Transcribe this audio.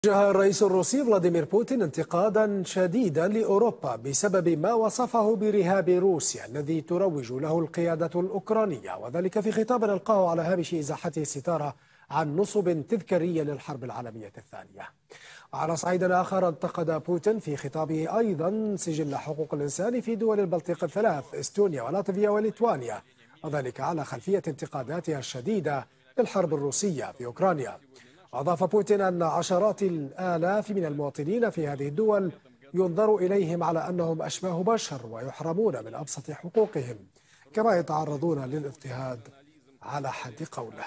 وجه الرئيس الروسي فلاديمير بوتين انتقادا شديدا لأوروبا بسبب ما وصفه برهاب روسيا الذي تروج له القيادة الأوكرانية، وذلك في خطاب ألقاه على هامش إزاحته الستارة عن نصب تذكاري للحرب العالمية الثانية. على صعيد آخر، انتقد بوتين في خطابه أيضا سجل حقوق الإنسان في دول البلطيق الثلاث استونيا ولاتفيا وليتوانيا، وذلك على خلفية انتقاداتها الشديدة للحرب الروسية في أوكرانيا. أضاف بوتين أن عشرات الآلاف من المواطنين في هذه الدول ينظر إليهم على أنهم أشباه بشر ويحرمون من أبسط حقوقهم، كما يتعرضون للاضطهاد على حد قوله.